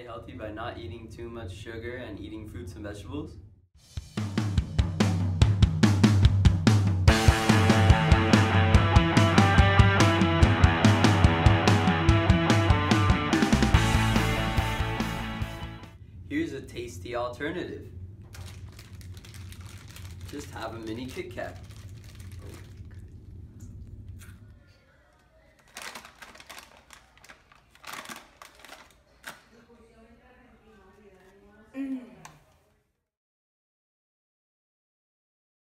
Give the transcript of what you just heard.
stay healthy by not eating too much sugar and eating fruits and vegetables? Here's a tasty alternative. Just have a mini Kit Kat.